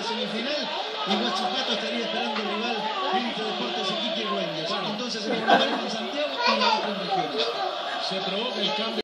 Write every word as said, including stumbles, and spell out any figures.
semifinal y Huachipato estaría esperando el rival Frente Deportes Iquique y Rangers. Entonces sería una en Santiago y la otra en Regiones. Se provoca el cambio.